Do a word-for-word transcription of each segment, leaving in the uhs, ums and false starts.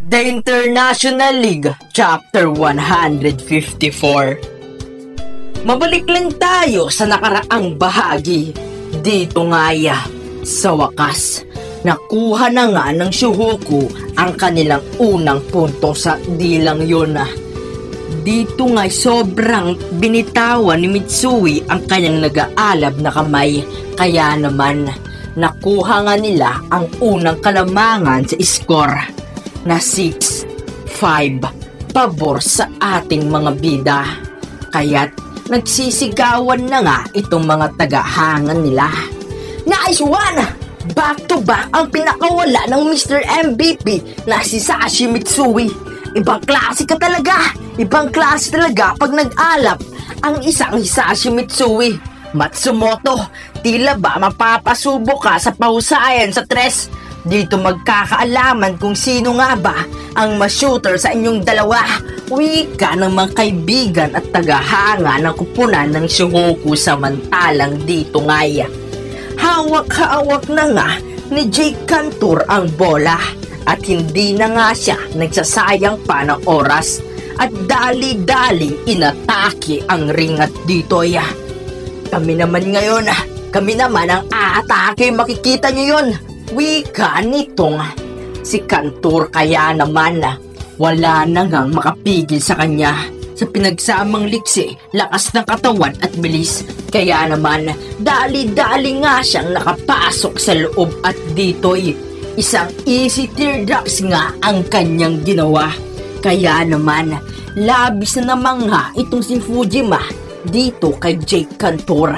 The International League, Chapter one fifty-four. Mabalik lang tayo sa nakaraang bahagi. Dito nga ya, sa wakas, nakuha na nga ng Shuhoku ang kanilang unang punto sa dilang yun. Dito nga sobrang binitawan ni Mitsui ang kanyang nag-aalab na kamay. Kaya naman, nakuha nga nila ang unang kalamangan sa score na six five pabor sa ating mga bida. Kaya't nagsisigawan na nga itong mga tagahangan nila. Nice one! Back to back ang pinakawala ng Mister M V P na si Sashi Mitsui. Ibang klase ka talaga! Ibang klase talaga pag nag-alap ang isang Hisashi Mitsui. Matsumoto, tila ba mapapasubo ka sa pahusayan sa tres? Dito magkakaalaman kung sino nga ba ang ma-shooter sa inyong dalawa. Wika ng mga kaibigan at tagahanga ng kupunan ng Shuhoku. Samantalang dito nga hawak-hawak na nga ni Jake Cantor ang bola at hindi na nga siya nagsasayang pa ng oras at dali-daling inatake ang ring at dito ya. Kami naman ngayon, kami naman ang aatake, makikita nyo yun. Wika nitong si Cantor. Kaya naman wala na ngang makapigil sa kanya sa pinagsamang liksi, lakas ng katawan at bilis. Kaya naman dali-dali nga siyang nakapasok sa loob at dito'y isang easy teardrops nga ang kanyang ginawa. Kaya naman labis na naman nga itong si Fujima dito kay Jake Cantor.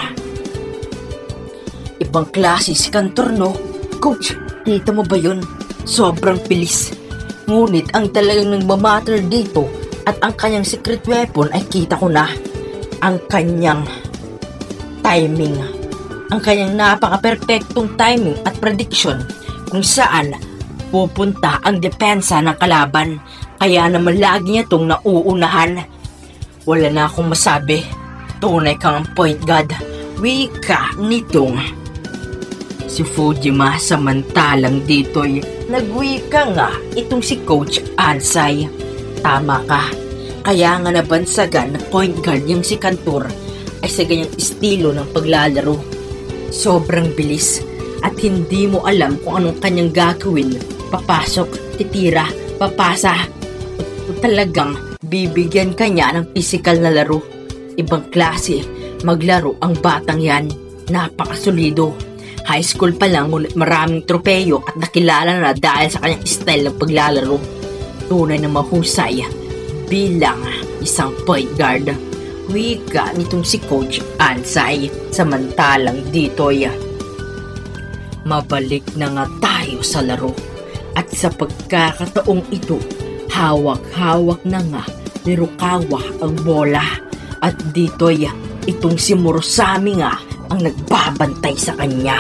Ibang klase si Cantor, no? Coach, kita mo ba yun? Sobrang bilis. Ngunit ang talagang nagmamatter dito at ang kanyang secret weapon ay kita ko na. Ang kanyang timing. Ang kanyang napaka-perfectong timing at prediction kung saan pupunta ang depensa ng kalaban. Kaya naman lagi niya itong nauunahan. Wala na akong masabi. Tunay kang point guard. Wika nitong si Fujima. Samantalang dito'y nagwika nga itong si Coach Ansay. Tama ka. Kaya nga nabansagan na point guard yung si Cantor ay sa ganyang estilo ng paglalaro. Sobrang bilis at hindi mo alam kung anong kanyang gagawin. Papasok, titira, papasa. O talagang bibigyan kanya ng physical na laro. Ibang klase maglaro ang batang yan. Napakasolido. High school pa lang ngunit maraming tropeyo at nakilala na dahil sa kanyang style ng paglalaro. Tunay na mahusay bilang isang point guard. Wika nitong si Coach Ansay. Samantalang dito'y mabalik na nga tayo sa laro. At sa pagkakataong ito, hawak-hawak na nga ni Rukawa ang bola. At dito'y itong si Murasame nga ang nagbabantay sa kanya.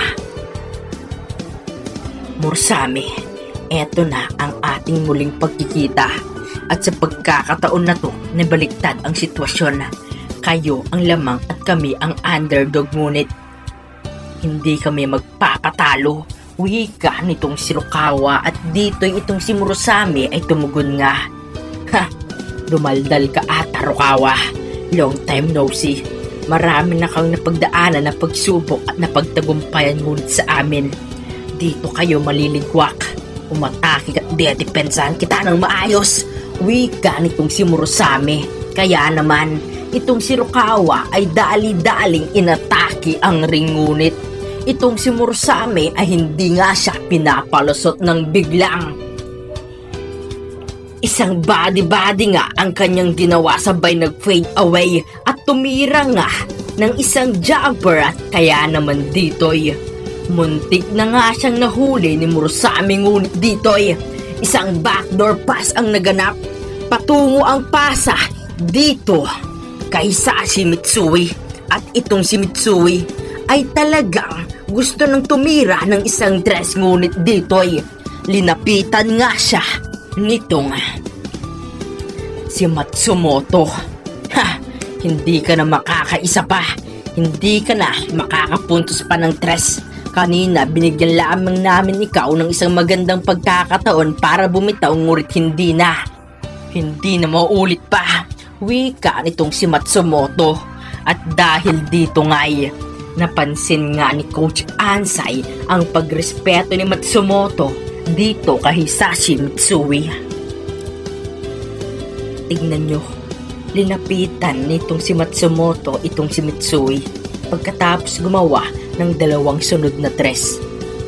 Murasame, eto na ang ating muling pagkikita. At sa pagkakataon na to, nabaliktad ang sitwasyon. Kayo ang lamang at kami ang underdog, ngunit hindi kami magpapatalo. Wika nitong si Rukawa at dito'y itong si Murasame ay tumugon nga. Ha! Dumaldal ka ata, Rukawa. Long time no see. Marami na kang napagdaanan na pagsubok at napagtagumpayan, ngunit sa amin, dito kayo maliligwak. Umatake at dedepensahan kita ng maayos. Wika nitong si Murasame. Kaya naman, itong si Rukawa ay dali-daling inatake ang ring, ngunit itong si Murasame ay hindi nga siya pinapalusot ng biglang. Isang body-body nga ang kanyang ginawa, sabay nag-fade away at tumira nga ng isang jumper. At kaya naman dito'y muntik na nga siyang nahuli ni Murasame, ngunit dito'y isang backdoor pass ang naganap. Patungo ang pasa dito kay Sashi Mitsui. At itong si Mitsui ay talagang gusto nang tumira ng isang dress, ngunit dito'y linapitan nga siya nitong si Matsumoto. Ha! Hindi ka na makakaisa pa. Hindi ka na makakapuntos pa ng tres. Kanina binigyan lamang namin ikaw ng isang magandang pagkakataon para bumitaw ngunit hindi na. Hindi na mauulit pa. Wika nitong si Matsumoto. At dahil dito nga'y napansin nga ni Coach Ansay ang pagrespeto ni Matsumoto dito kay Hisashi Mitsui. Tingnan nyo, linapitan nitong si Matsumoto itong si Mitsui pagkatapos gumawa ng dalawang sunod na tres.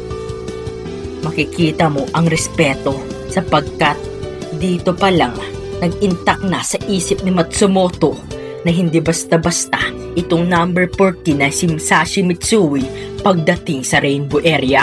Makikita mo ang respeto sapagkat dito pa lang nag-intak na sa isip ni Matsumoto na hindi basta-basta itong number fourteen na si Hisashi Mitsui pagdating sa Rainbow Area.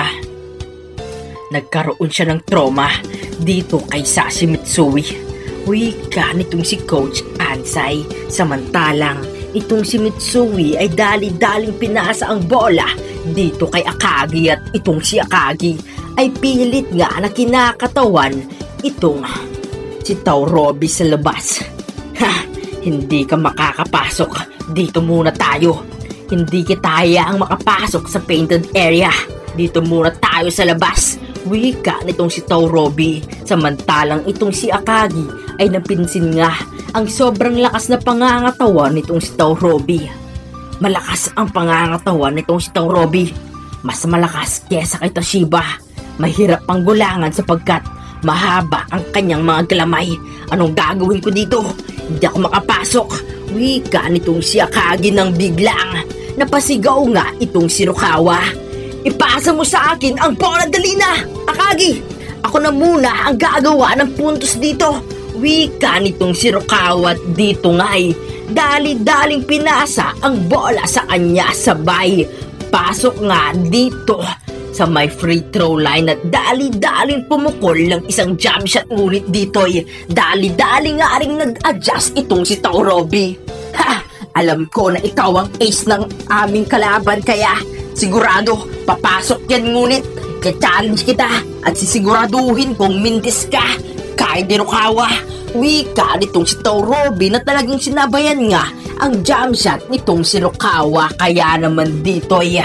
Nagkaroon siya ng trauma dito kay Hisashi Mitsui. Wika nitong si Coach Ansay. Samantalang itong si Mitsui ay dali-daling pinasa ang bola dito kay Akagi at itong si Akagi ay pilit nga na kinakatawan itong si Taurobi sa labas. Ha! Hindi ka makakapasok. Dito muna tayo. Hindi kita hayaang makapasok sa painted area. Dito muna tayo sa labas. Wika nitong si Taurobi. Samantalang itong si Akagi ay napinsin nga ang sobrang lakas na pangangatawan nitong si Taurobi. Malakas ang pangangatawan nitong si Taurobi. Mas malakas kesa kay Toshiba. Mahirap pang gulangan sapagkat mahaba ang kanyang mga galamay. Anong gagawin ko dito? Hindi ako makapasok. Wika nitong si Akagi nang biglang napasigaw nga itong si Rukawa. Ipasa mo sa akin ang bola, dali na! Akagi! Ako na muna ang gagawa ng puntos dito. Wika nitong si Rukawa dito nga'y dali-daling pinasa ang bola sa kanya sabay. Pasok nga dito sa may free throw line at dali-daling pumukol ng isang jump shot ngunit dito'y dali-daling nga rin nag-adjust itong si Taurobi. Ha! Alam ko na ikaw ang ace ng aming kalaban kaya sigurado papasok yan ngunit ka-challenge kita at sisiguraduhin kong mintis ka. Kahit di Rukawa, wika nitong si Taurobi na talagang sinabayan nga ang jump shot nitong si Rukawa kaya naman dito'y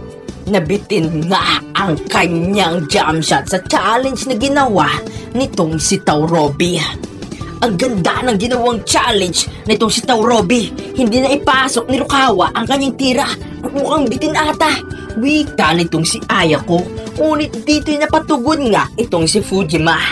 nabitin nga ang kanyang jump shot sa challenge na ginawa nitong si Taurobi. Ang ganda ng ginawang challenge nitong si Taurobi. Hindi na ipasok ni Rukawa ang kanyang tira. Mukhang bitin ata. Wika nitong si Ayako. Ngunit dito'y napatugon nga itong si Fujima.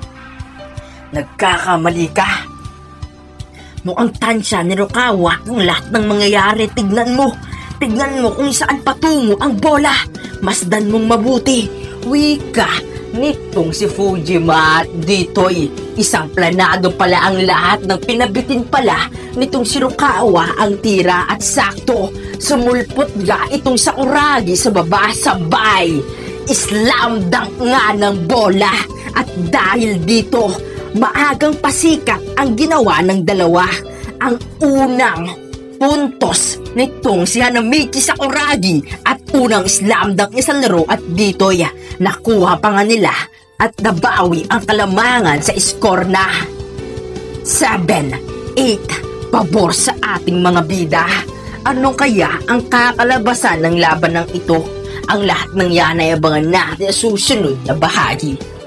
Nagkakamali ka. Mukhang tansya ni Rukawa ang lahat ng mangyayari. Tignan mo. Tignan mo kung saan patungo ang bola. Masdan mong mabuti. Wika nitong si Fujima. Dito'y isang planado pala ang lahat ng pinabitin pala nitong si Rukawa ang tira at sakto. Sumulpot nga itong Sakuragi sa baba sabay. Slam dunk nga ng bola. At dahil dito, maagang pasikat ang ginawa ng dalawa. Ang unang puntos nitong si Hanamichi Sakuragi at unang slam dunk niya sa laro at dito'y nakuha pa nga nila at nabawi ang kalamangan sa score na seven eight pabor sa ating mga bida. Ano kaya ang kakalabasan ng laban ng ito? Ang lahat ng yan ay abangan natin sa susunod na bahagi.